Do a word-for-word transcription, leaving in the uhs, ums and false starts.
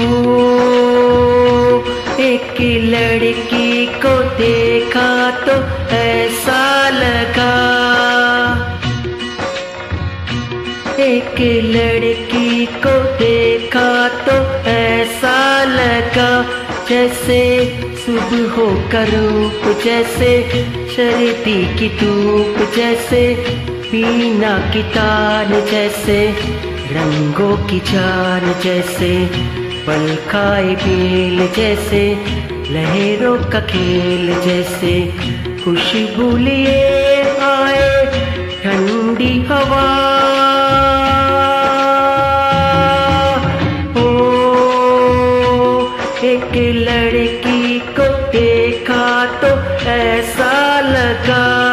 एक लड़की को देखा तो ऐसा लगा, एक लड़की को देखा तो ऐसा लगा, जैसे सुबह हो का रूप, जैसे शरदी की धूप, जैसे वीणा की तान, जैसे रंगों की जान, जैसे पल खाए बेल, जैसे लहरों का खेल, जैसे खुशबू लिए आए ठंडी हवा। ओ एक लड़की को देखा तो ऐसा लगा।